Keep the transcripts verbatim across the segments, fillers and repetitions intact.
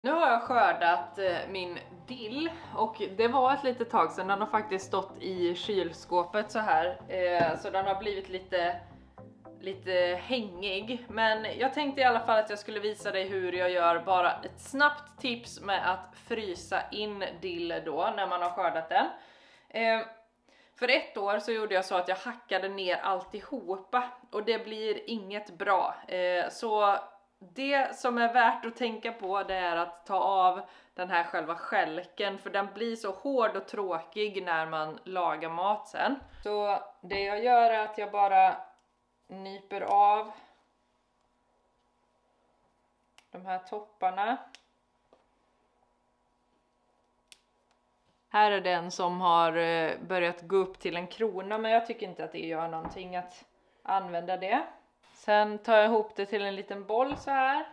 Nu har jag skördat eh, min dill och det var ett litet tag sedan. Den har faktiskt stått i kylskåpet så här. Eh, så den har blivit lite, lite hängig. Men jag tänkte i alla fall att jag skulle visa dig hur jag gör. Bara ett snabbt tips med att frysa in dill då när man har skördat den. Eh, för ett år så gjorde jag så att jag hackade ner alltihopa. Och det blir inget bra. Eh, så... Det som är värt att tänka på det är att ta av den här själva skälken, för den blir så hård och tråkig när man lagar mat sen. Så det jag gör är att jag bara nyper av de här topparna. Här är den som har börjat gå upp till en krona, men jag tycker inte att det gör någonting att använda det. Sen tar jag ihop det till en liten boll så här.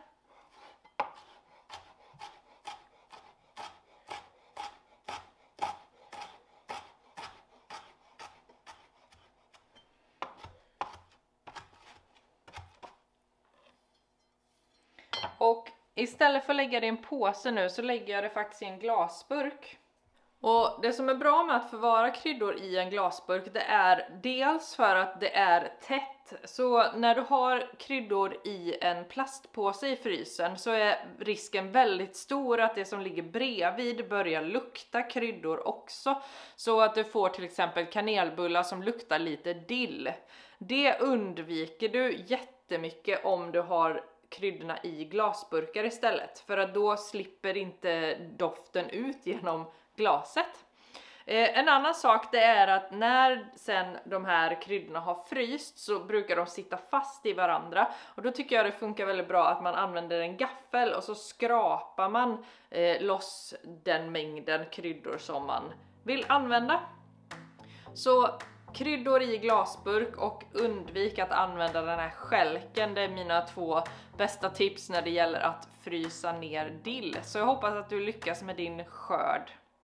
Och istället för att lägga det i en påse nu så lägger jag det faktiskt i en glasburk. Och det som är bra med att förvara kryddor i en glasburk, det är dels för att det är tätt. Så när du har kryddor i en plastpåse i frysen så är risken väldigt stor att det som ligger bredvid börjar lukta kryddor också. Så att du får till exempel kanelbullar som luktar lite dill. Det undviker du jättemycket om du har kryddorna i glasburkar istället. För att då slipper inte doften ut genom glaset. Eh, en annan sak det är att när sen de här kryddorna har fryst så brukar de sitta fast i varandra. Och då tycker jag det funkar väldigt bra att man använder en gaffel och så skrapar man eh, loss den mängden kryddor som man vill använda. Så kryddor i glasburk och undvik att använda den här skälken. Det är mina två bästa tips när det gäller att frysa ner dill. Så jag hoppas att du lyckas med din skörd.